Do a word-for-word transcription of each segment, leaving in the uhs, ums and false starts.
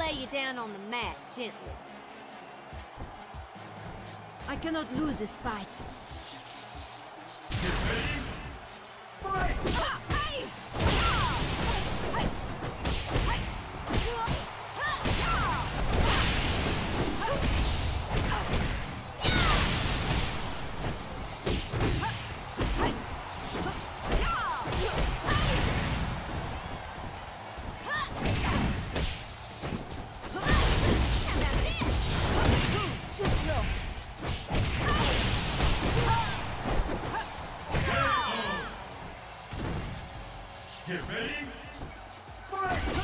lay you down on the mat, gently. I cannot lose this fight. Get ready. Fight! Get ready. Fight!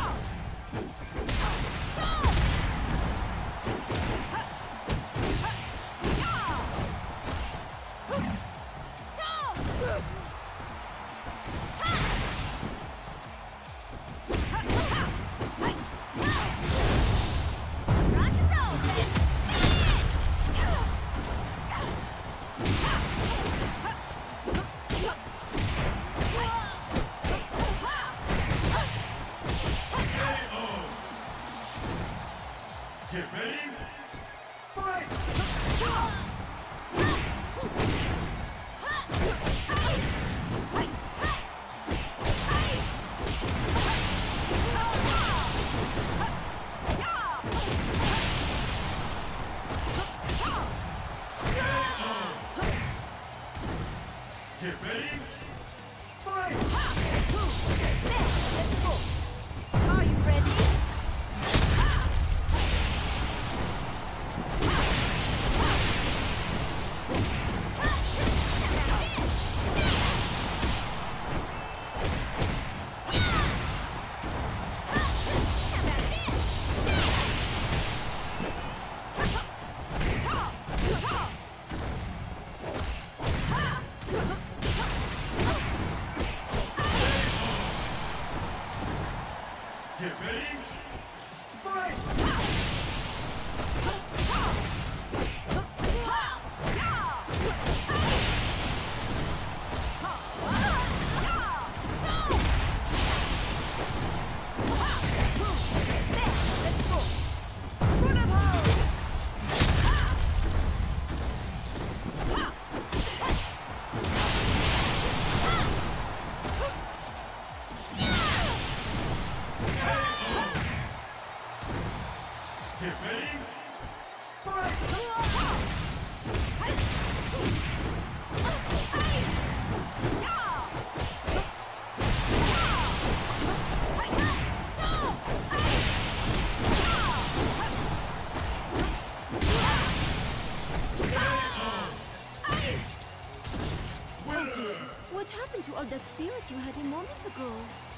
Get ready. Fight! Get ready. Fight! Are you ready? Get ready. Fight! Get ready. Fight! Oh dear, what happened to all that spirit you had a moment ago?